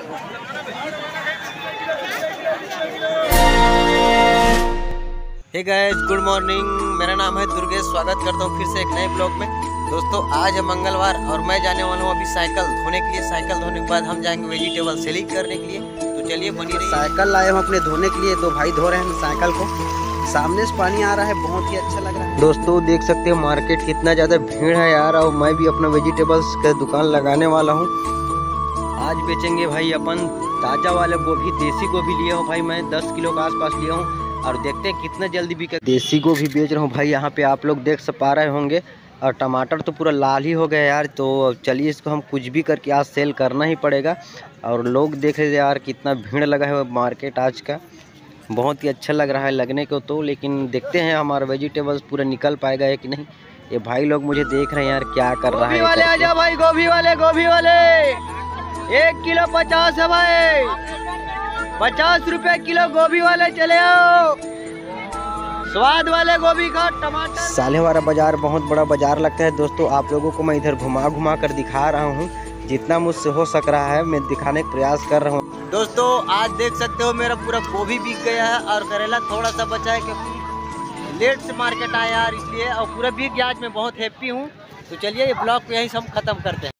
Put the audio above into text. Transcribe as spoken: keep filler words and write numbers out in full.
Hey guys, good morning. मेरा नाम है दुर्गेश। स्वागत करता हूँ फिर से एक नए ब्लॉग में। दोस्तों, आज है मंगलवार और मैं जाने वाला हूँ अभी साइकिल धोने के लिए। साइकिल धोने के बाद हम जाएंगे वेजिटेबल सेलिंग करने के लिए। तो चलिए बनी रहिए। साइकिल लाए हम अपने धोने के लिए। दो भाई धो रहे हैं साइकिल को। सामने से पानी आ रहा है, बहुत ही अच्छा लग रहा है। दोस्तों देख सकते हो मार्केट कितना ज़्यादा भीड़ है यार। और मैं भी अपना वेजिटेबल्स का दुकान लगाने वाला हूँ। आज बेचेंगे भाई अपन ताज़ा वाले गोभी। देसी गोभी लिया हूँ भाई, मैं दस किलो के आसपास लिया हूँ और देखते हैं कितना जल्दी बिके। देसी गोभी बेच रहा हूँ भाई। यहाँ पे आप लोग देख पा रहे होंगे। और टमाटर तो पूरा लाल ही हो गया यार। तो चलिए इसको हम कुछ भी करके आज सेल करना ही पड़ेगा। और लोग देख रहे यार कितना भीड़ लगा है मार्केट आज का। बहुत ही अच्छा लग रहा है लगने को तो, लेकिन देखते हैं हमारा वेजिटेबल्स पूरा निकल पाएगा या कि नहीं। ये भाई लोग मुझे देख रहे हैं यार क्या कर रहा है। गोभी वाले आजा भाई, गोभी वाले गोभी वाले एक किलो पचास है भाई। पचास रुपए किलो गोभी वाले चले आओ। स्वाद वाले गोभी का टमाटर। सालेवाड़ा बाजार बहुत बड़ा बाजार लगता है दोस्तों। आप लोगों को मैं इधर घुमा घुमा कर दिखा रहा हूँ। जितना मुझसे हो सक रहा है मैं दिखाने का प्रयास कर रहा हूँ। दोस्तों आज देख सकते हो मेरा पूरा गोभी बिक गया है और करेला थोड़ा सा बचा है क्योंकि लेट से मार्केट आया यार, इसलिए। और पूरा बिक गया। आज मैं बहुत हैप्पी हूँ। तो चलिए ये ब्लॉग को यहीं से हम खत्म करते हैं।